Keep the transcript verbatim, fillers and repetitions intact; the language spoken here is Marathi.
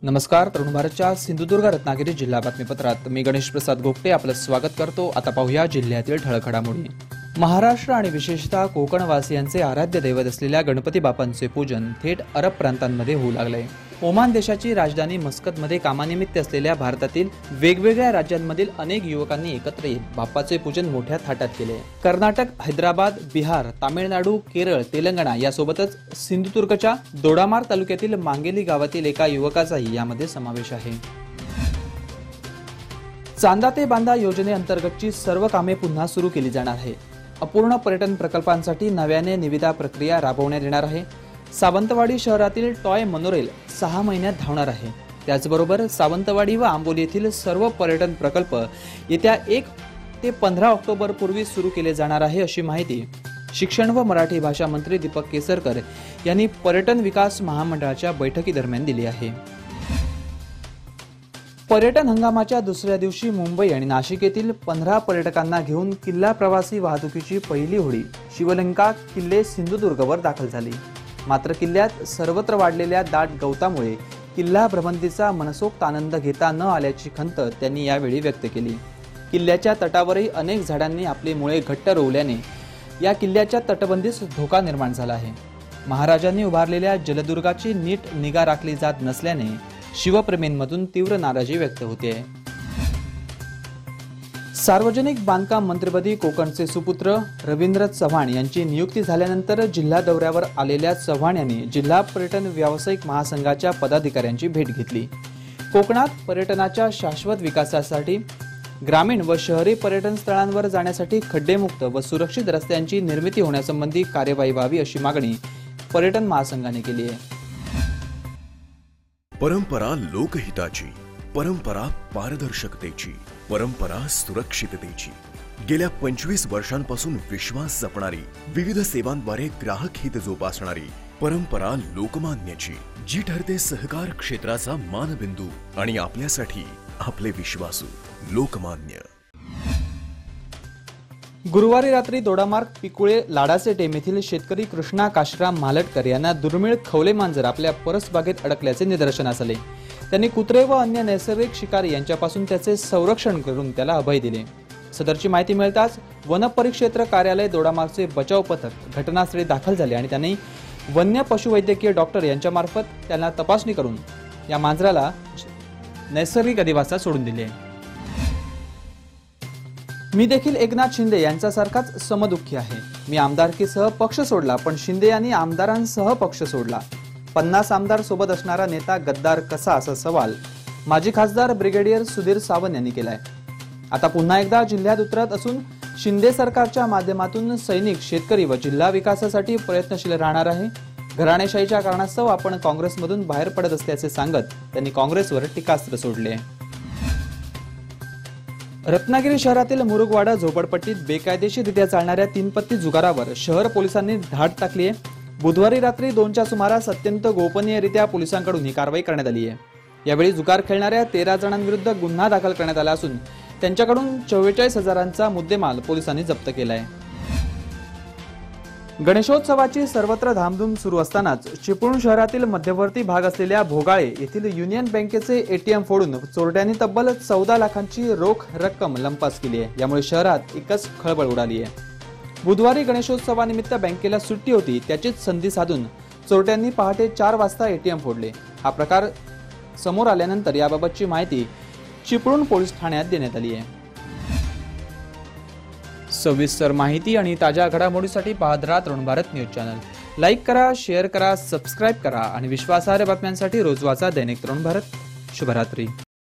नमस्कार. तरुण भारतच्या सिंधुदुर्ग रत्नागिरी जिल्हा बातमीपत्रात मी गणेश प्रसाद गोगटे आपलं स्वागत करतो. आता पाहूया जिल्ह्यातील ठळक घडामोडी. महाराष्ट्र आणि विशेषतः कोकणवासियांचे आराध्य दैवत असलेल्या गणपती बाप्पांचे पूजन थेट अरब प्रांतांमध्ये होऊ लागले. ओमान देशाची राजधानी मस्कतमध्ये कामानिमित्त असलेल्या भारतातील वेगवेगळ्या राज्यांमधील अनेक युवकांनी एकत्र येत बाप्पाचे पूजन मोठ्या थाटात केले. कर्नाटक, हैदराबाद, बिहार, तामिळनाडू, केरळ, तेलंगणा यासोबतच सिंधुदुर्गच्या दोडामार तालुक्यातील मांगेली गावातील एका युवकाचाही यामध्ये समावेश आहे. चांदा ते बांदा योजनेअंतर्गतची सर्व कामे पुन्हा सुरू केली जाणार आहे. अपूर्ण पर्यटन प्रकल्पांसाठी नव्याने निविदा प्रक्रिया राबवण्यात येणार आहे. सावंतवाडी शहरातील टॉय मोनोरेल सहा महिन्यात धावणार आहे. त्याचबरोबर सावंतवाडी व आंबोली येथील सर्व पर्यटन प्रकल्प येत्या एक ते पंधरा ऑक्टोबर पूर्वी सुरू केले जाणार आहे, अशी माहिती शिक्षण व मराठी भाषा मंत्री दीपक केसरकर यांनी पर्यटन विकास महामंडळाच्या बैठकीदरम्यान दिली आहे. पर्यटन हंगामाच्या दुसऱ्या दिवशी मुंबई आणि नाशिक येथील पंधरा पर्यटकांना घेऊन किल्ला प्रवासी वाहतुकीची पहिली होडी शिवलंका किल्ले सिंधुदुर्गवर दाखल झाली. मात्र किल्ल्यात सर्वत्र वाढलेल्या दाट गवतामुळे किल्ला भ्रमंतीचा मनसोक्त आनंद घेता न आल्याची खंत त्यांनी यावेळी व्यक्त केली. किल्ल्याच्या तटावरही अनेक झाडांनी आपली मुळे घट्ट रोवल्याने या किल्ल्याच्या तटबंदीस धोका निर्माण झाला आहे. महाराजांनी उभारलेल्या जलदुर्गाची नीट निगा राखली जात नसल्याने शिवप्रेमींमधून तीव्र नाराजी व्यक्त होते. सार्वजनिक बांधकाम मंत्रिपदी कोकणचे सुपुत्र रवींद्र चव्हाण यांची नियुक्ती झाल्यानंतर जिल्हा दौऱ्यावर आलेल्या चव्हाण यांनी जिल्हा पर्यटन व्यावसायिक महासंघाच्या पदाधिकाऱ्यांची भेट घेतली. कोकणात पर्यटनाच्या शाश्वत विकासासाठी ग्रामीण व शहरी पर्यटन स्थळांवर जाण्यासाठी खड्डेमुक्त व सुरक्षित रस्त्यांची निर्मिती होण्यासंबंधी कार्यवाही व्हावी अशी मागणी पर्यटन महासंघाने केली आहे. परंपरा लोकहिताची, परंपरा पारदर्शकतेची, परंपरा सुरक्षिततेची. गेल्या पंचवीस वर्षांपासून विश्वास जपणारी, विविध सेवांद्वारे ग्राहक हित जोपासणारी परंपरा लोकमान्याची, जी ठरते सहकार क्षेत्राचा मानबिंदू आणि आपल्यासाठी आपले विश्वासू लोकमान्य. गुरुवारी रात्री दोडामार्ग पिकुळे लाडाचे टेम येथील शेतकरी कृष्णा काशीराम मालटकर यांना दुर्मिळ खवले मांजर आपल्या परसबागेत अडकल्याचे निदर्शनास आले. त्यांनी कुत्रे व अन्य नैसर्गिक शिकारी यांच्यापासून त्याचे संरक्षण करून त्याला अभय दिले. सदरची माहिती मिळताच वन परिक्षेत्र कार्यालय दोडामार्गचे बचाव पथक घटनास्थळी दाखल झाले आणि त्यांनी वन्य पशुवैद्यकीय डॉक्टर यांच्यामार्फत त्यांना तपासणी करून या मांजराला नैसर्गिक अधिवासात सोडून दिले. मी देखील एकनाथ शिंदे यांच्यासारखाच समदुःखी आहे. मी आमदारकीसह पक्ष सोडला, पण शिंदे यांनी आमदारांसह पक्ष सोडला. पन्नास आमदार सोबत असणारा नेता गद्दार कसा, असा सवाल माजी खासदार ब्रिगेडियर सुधीर सावंत यांनी केलाय. आता पुन्हा एकदा जिल्ह्यात उतरत असून शिंदे सरकारच्या माध्यमातून सैनिक, शेतकरी व जिल्हा विकासासाठी प्रयत्नशील राहणार आहे. घराणेशाहीच्या कारणास्तव आपण काँग्रेसमधून बाहेर पडत असल्याचे सांगत त्यांनी काँग्रेसवर टीकास्त्र सोडले. रत्नागिरी शहरातील मुरुगवाडा झोपडपट्टीत बेकायदेशीररित्या चालणाऱ्या तीनपत्ती जुगारावर शहर पोलिसांनी धाड टाकली आहे. बुधवारी रात्री दोनच्या सुमारास अत्यंत गोपनीयरित्या पोलिसांकडून ही कारवाई करण्यात आली आहे. यावेळी जुगार खेळणाऱ्या तेरा जणांविरुद्ध गुन्हा दाखल करण्यात आला असून त्यांच्याकडून चव्वेचाळीस हजारांचा मुद्देमाल पोलिसांनी जप्त केलाय. गणेशोत्सवाची सर्वत्र धामधूम सुरू असतानाच चिपळूण शहरातील मध्यवर्ती भाग असलेल्या भोगाळे येथील युनियन बँकेचे एटीएम फोडून चोरट्यांनी तब्बल चौदा लाखांची रोख रक्कम लंपास केली आहे. यामुळे शहरात एकच खळबळ उडाली आहे. बुधवारी गणेशोत्सवानिमित्त बँकेला सुट्टी होती, त्याचीच संधी साधून चोरट्यांनी पहाटे चार वाजता एटीएम फोडले. हा प्रकार समोर आल्यानंतर याबाबतची माहिती चिपळूण पोलीस ठाण्यात देण्यात आली आहे. सविस्तर माहिती आणि ताज्या घडामोडीसाठी पाहत राहा Tarun Bharat news channel. Like करा, शेअर करा, सबस्क्राईब करा आणि विश्वासार्ह बातम्यांसाठी रोज वाचा दैनिक तरुण भारत. शुभरात्री.